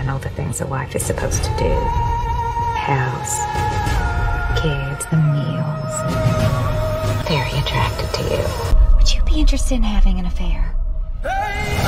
and all the things a wife is supposed to do. House, kids, the meals. Very attracted to you. Would you be interested in having an affair? Hey!